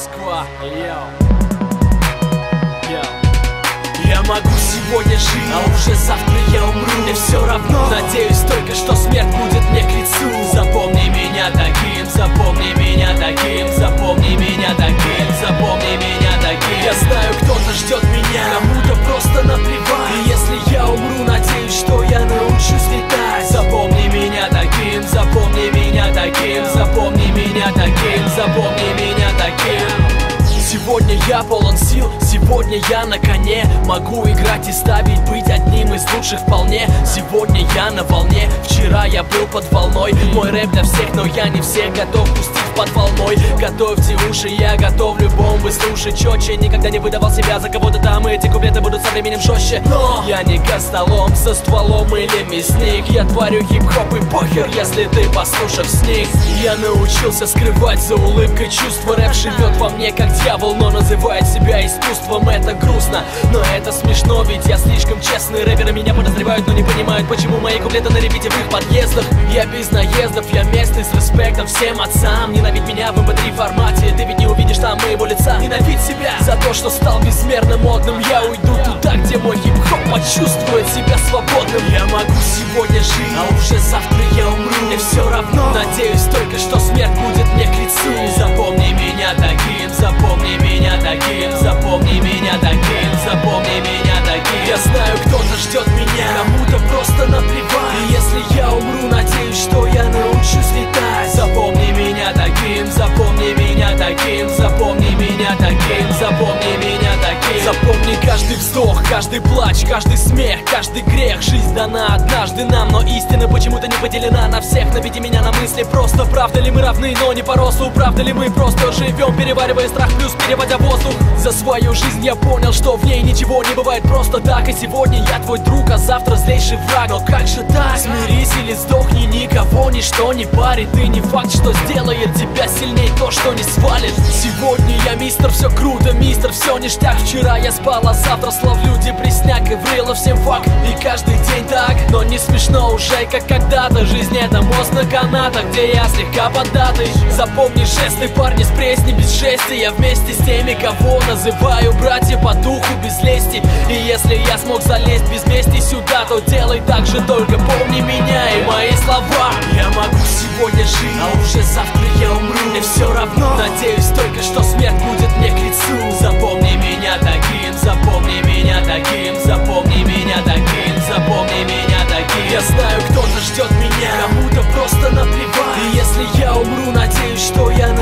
Москва, Я могу сегодня жить, а уже завтра я умру. Мне все равно, надеюсь только, что смерть будет мне к лицу. Запомни меня таким, запомни меня таким, запомни меня таким, запомни меня таким. Я знаю, кто-то ждет меня, кому-то просто наплевать. И если я умру, надеюсь, что я научусь летать. Запомни меня таким, запомни меня таким, запомни меня таким, запомни меня таким. Сегодня я полон сил, сегодня я на коне. Могу играть и ставить, быть одним из лучших вполне. Сегодня я на волне, вчера я был под волной. Мой рэп для всех, но я не всех готов пустить под волной. Готовьте уши, я готовлю бомбы, слушай четче. Никогда не выдавал себя за кого-то там, эти куплеты будут со временем жестче. Но я не костолом со стволом или мясник. Я творю хип-хоп и похер, если ты послушав сник. Я научился скрывать за улыбкой чувства. Рэп живет во мне как дьявол, но называет себя искусством. Это грустно, но это смешно, ведь я слишком честный. Рэперы меня подозревают, но не понимают, почему мои куплеты на репите в их подъездах. Я без наездов, я местный с респектом всем отцам. Ненавидь меня в MP3 формате, ты ведь не увидишь там моего лица. Ненавидь себя за то, что стал безмерно модным. Я уйду туда, где мой хип-хоп почувствует себя свободным. Я могу сегодня жить, а уже завтра я умру. Мне все равно, надеюсь только, что смерть будет мне к лицу. Запомни меня таким, запомни меня таким, запомни меня таким, запомни меня таким. Я знаю, кто-то ждет меня, кому-то просто наплевать. И если я умру, надеюсь, что я научусь летать. Запомни меня таким, запомни меня таким, запомни меня таким, запомни меня таким. Запомни каждый вздох, каждый плач, каждый смех, каждый грех. Жизнь дана однажды нам, но истина почему-то не поделена на всех. Наведи меня на мысли просто, правда ли мы равны, но не по росту. Правда ли мы просто живем, переваривая страх плюс переводя воздух. За свою жизнь я понял, что в ней ничего не бывает просто так. И сегодня я твой друг, а завтра злейший враг. Но как же так? Смирись или сдохни, никого ничто не парит. И не факт, что сделает тебя сильней то, что не свалит. Сегодня я мистер, все круто, мистер, все ништяк. Вчера я спал, а завтра славлю депресняк. И врыло всем факт, и каждый день так. Но не смешно уже, как когда-то. Жизнь это мост на канатах, где я слегка поддатый. Запомни жесты, парни с пресни без жести. Я вместе с теми, кого называю братья по духу без лести. И если я смог залезть без мести сюда, то делай так же, только помни меня и мои слова. Я могу сегодня жить, а уже завтра я умру. Мне все равно, надеюсь только, что смерть будет мне к лицу. Запомни меня таким, запомни меня таким, запомни меня таким, запомни меня таким. Я знаю, кто-то ждет меня, кому-то просто наплевать. И если я умру, надеюсь, что я